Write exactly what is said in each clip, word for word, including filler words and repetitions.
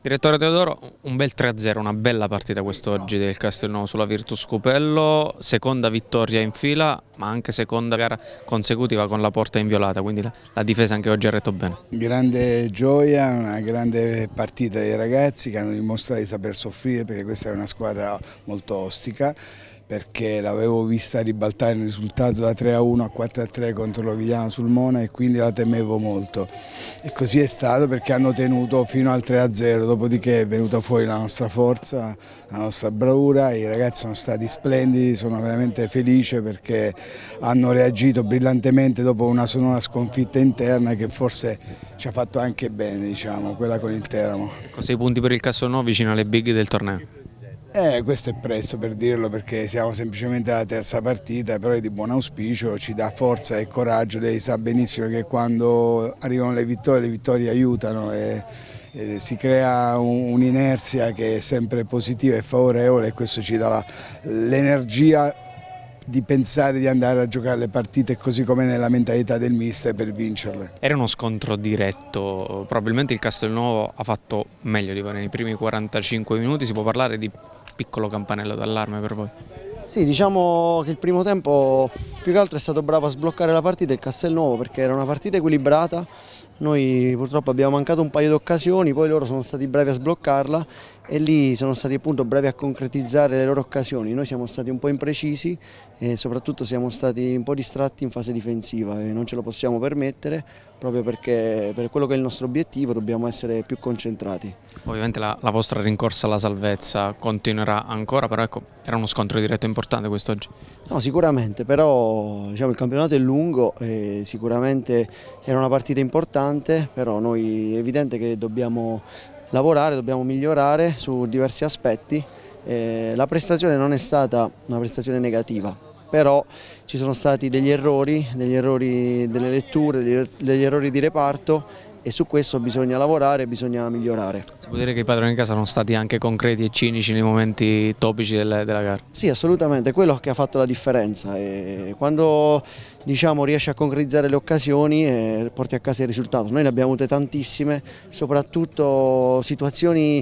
Direttore Teodoro, un bel tre a zero, una bella partita quest'oggi del Castelnuovo sulla Virtus Cupello, seconda vittoria in fila, ma anche seconda gara consecutiva con la porta inviolata, quindi la, la difesa anche oggi ha retto bene. Grande gioia, una grande partita dei ragazzi che hanno dimostrato di saper soffrire, perché questa è una squadra molto ostica, perché l'avevo vista ribaltare il risultato da tre a uno a quattro a tre contro l'Ovidiano Sulmona e quindi la temevo molto. E così è stato, perché hanno tenuto fino al tre a zero, dopodiché è venuta fuori la nostra forza, la nostra bravura, i ragazzi sono stati splendidi, sono veramente felice perché hanno reagito brillantemente dopo una sonora sconfitta interna che forse ci ha fatto anche bene, diciamo, quella con il Teramo. Ecco, sei punti per il Castelnuovo vicino alle big del torneo. Eh, questo è presto per dirlo, perché siamo semplicemente alla terza partita, però è di buon auspicio, ci dà forza e coraggio. Lei sa benissimo che quando arrivano le vittorie, le vittorie aiutano e, e si crea un'inerzia che è sempre positiva e favorevole, e questo ci dà l'energia di pensare di andare a giocare le partite così come nella mentalità del mister per vincerle. Era uno scontro diretto, probabilmente il Castelnuovo ha fatto meglio di voi nei primi quarantacinque minuti, si può parlare di piccolo campanello d'allarme per voi? Sì, diciamo che il primo tempo più che altro è stato bravo a sbloccare la partita il Castelnuovo, perché era una partita equilibrata, noi purtroppo abbiamo mancato un paio di occasioni, poi loro sono stati bravi a sbloccarla e lì sono stati appunto bravi a concretizzare le loro occasioni. Noi siamo stati un po' imprecisi e soprattutto siamo stati un po' distratti in fase difensiva e non ce lo possiamo permettere, proprio perché per quello che è il nostro obiettivo dobbiamo essere più concentrati. Ovviamente la, la vostra rincorsa alla salvezza continuerà ancora, però ecco, era uno scontro diretto importante quest'oggi. No, sicuramente, però diciamo, il campionato è lungo e sicuramente era una partita importante, però noi è evidente che dobbiamo lavorare, dobbiamo migliorare su diversi aspetti. Eh, la prestazione non è stata una prestazione negativa, però ci sono stati degli errori, degli errori delle letture, degli, degli errori di reparto, e su questo bisogna lavorare, bisogna migliorare. Si può dire che i padroni di casa sono stati anche concreti e cinici nei momenti topici della, della gara? Sì, assolutamente, è quello che ha fatto la differenza. E quando diciamo, riesci a concretizzare le occasioni e porti a casa il risultato. Noi ne abbiamo avute tantissime, soprattutto situazioni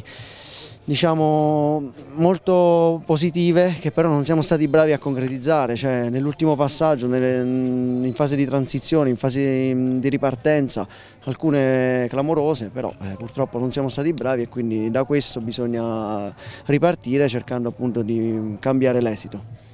diciamo molto positive che però non siamo stati bravi a concretizzare, cioè nell'ultimo passaggio, nelle, in fase di transizione, in fase di ripartenza, alcune clamorose, però eh, purtroppo non siamo stati bravi e quindi da questo bisogna ripartire cercando appunto di cambiare l'esito.